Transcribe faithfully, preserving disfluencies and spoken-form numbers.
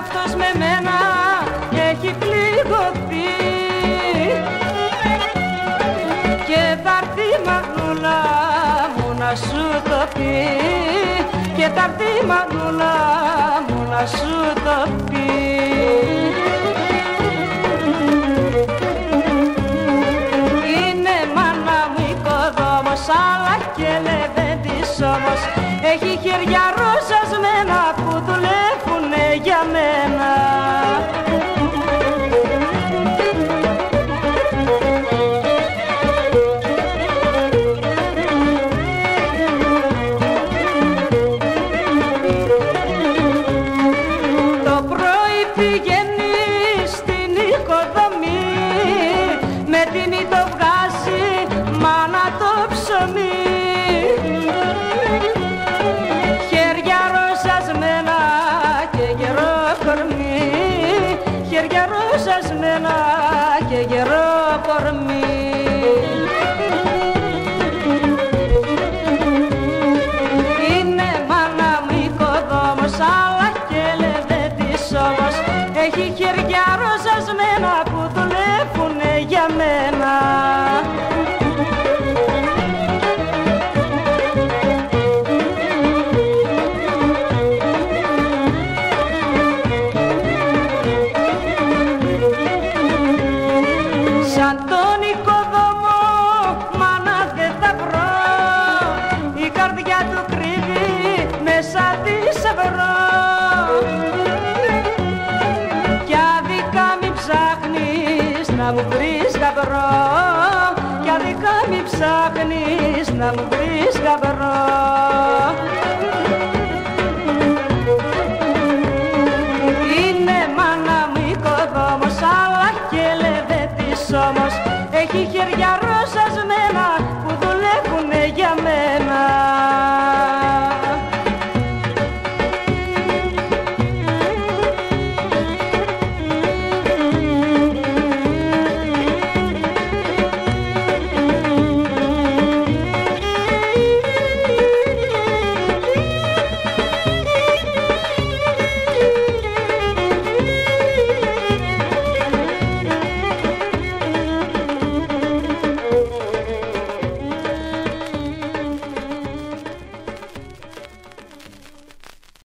αυτός με μένα έχει πληγωθεί και θα έρθει μανούλα μου να σου το πει και θα έρθει μανούλα μου να σου το πει. Είναι μάνα μου οικοδόμος αλλά και λεβέντης όμως, έχει χέρια ροζασμένα που δουλεύουνε για μένα. Το πρωί πηγαίνει στην οικοδομή, με τιμή το βγάζει μάνα το ψωμί. Χέρια ροζασμένα και γερό κορμί, χέρια ροζασμένα και γερό κορμί. Είναι μάνα μου οικοδόμος αλλά και λεβέντης όμως, έχει χέρια ροζασμένα που δουλεύουνε για μένα. Σαν τον οικοδόμο μάνα δεν θα βρω, η καρδιά του κρύβει μέσα της ευρώ. Κι άδικα μη ψάχνεις να μου βρεις γαμπρό, κι άδικα μη ψάχνεις να μου βρεις γαμπρό.